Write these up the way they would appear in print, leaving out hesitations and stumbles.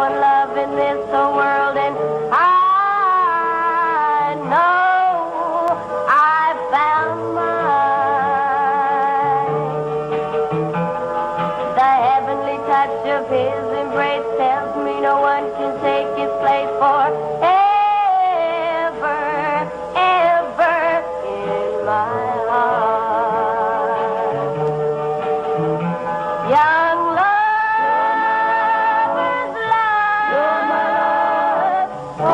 one love in this whole world, and I know I found mine. The heavenly touch of his embrace tells me no one can take his place forever, ever in my heart. Young lovers love, you're my love,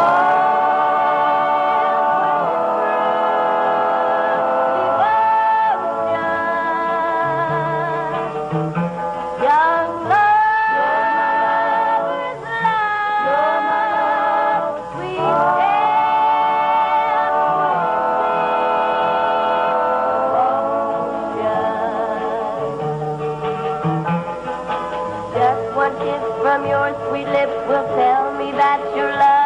devotion. Young lovers love, you're my love, sweet devotion. Just one kiss from your sweet lips will tell me that your love